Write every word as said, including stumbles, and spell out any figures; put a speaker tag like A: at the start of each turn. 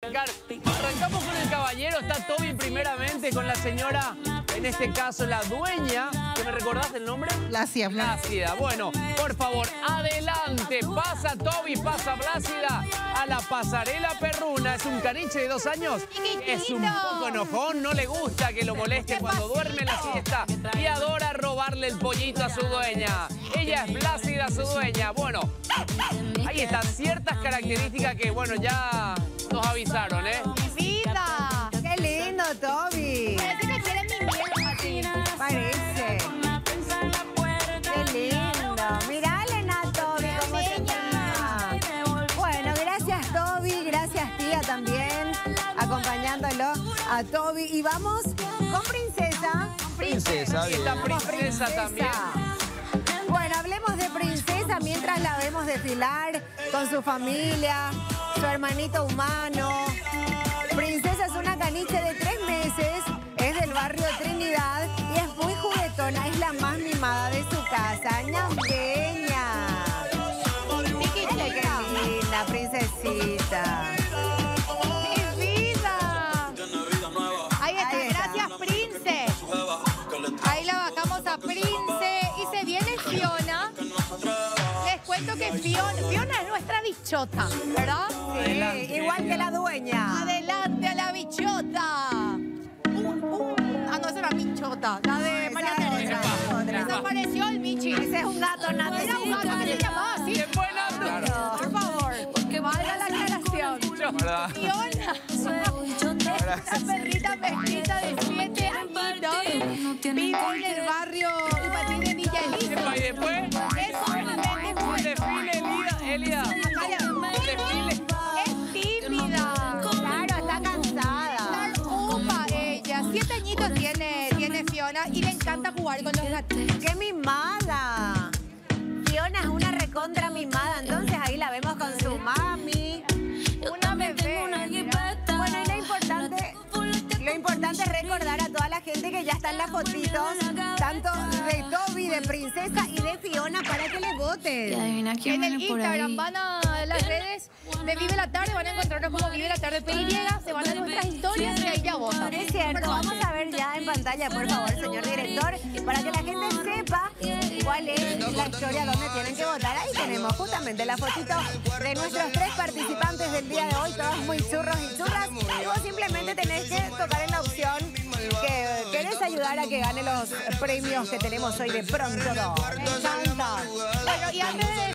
A: arrancar. Arrancamos con el caballero, está Toby primeramente, con la señora, en este caso la dueña, ¿que me recordás el nombre?
B: Plácida.
A: Plácida. Bueno, por favor, adelante. Pasa Toby, pasa Plácida a la pasarela perruna. Es un caniche de dos años. Es un poco enojón, no le gusta que lo moleste cuando duerme la siesta y adora robarle el pollito a su dueña. Ella es Plácida, su dueña. Bueno, ahí están ciertas características que, bueno, ya nos avisaron, ¿eh?
B: ¡Vida! ¡Qué lindo, Toby!
C: Parece que quiere mi miedo a ti.
B: Parece. ¡Qué lindo! Mirá, Elena, Toby, cómo se peina. Bueno, gracias, Toby. Gracias, tía, también, acompañándolo a Toby. Y vamos con Princesa.
A: Princesa, y esta princesa también.
B: Bueno, hablemos de Princesa mientras la vemos desfilar con su familia, su hermanito humano. Princesa es una caniche de tres meses, es del barrio Trinidad y es muy juguetona, es la más mimada de su casa. ¡Ñambeña! ¡Mira qué linda, princesita!
C: ¡Mi vida! Ahí está,
B: Ahí está.
C: gracias, Prince. Ahí la bajamos a Prince y se viene Fiona. Les cuento que Fiona, Fiona es nuestra bichota, ¿verdad?
B: Sí, igual que la dueña.
C: Adelante a la bichota. Un, un, ah, no, esa era bichota, la de
B: Esa
C: María
B: es
C: Teresa.
B: otra, otra.
C: Desapareció el Michi.
B: Ese es un gato,
C: No
B: Nati.
C: era un gato que se llamaba así.
A: ¿Quién fue Nando?
C: Por favor, que valga la aclaración.
A: ¿Verdad?
C: Fiona, esta perrita mezquita de siete añitos, vive en el barrio Upatín de Villa Elisa.
A: Y después,
C: Es sumamente
A: un desfile, Elida. Elida. Un desfile.
C: Es tímida.
B: Claro, está cansada.
C: Está upa ella. Siete añitos tiene, tiene Fiona y le encanta jugar con los gatitos.
B: ¡Qué mimada! Fiona es una recontra mimada, entonces ahí la vemos con su mami. Una bebé. Bueno, y lo importante, lo importante es recordar a toda la gente que ya están las fotitos, tanto de Toby, de Princesa y de Fiona, para que le voten.
C: En el Instagram van a las redes de Vive la Tarde, van a encontrarnos como Vive la Tarde P Y, se van a nuestras historias y ahí ya votan.
B: Es cierto, vamos a ver ya en pantalla, por favor, señor director, para que la gente sepa cuál es la historia donde tienen que votar. Ahí tenemos justamente la fotito de nuestros tres participantes del día de hoy, todos muy churros y churras. Y vos simplemente tenés que tocar en la opción que querés ayudar a que gane los premios que tenemos hoy de Pronto dos.
C: Me encanta. Bueno, y antes de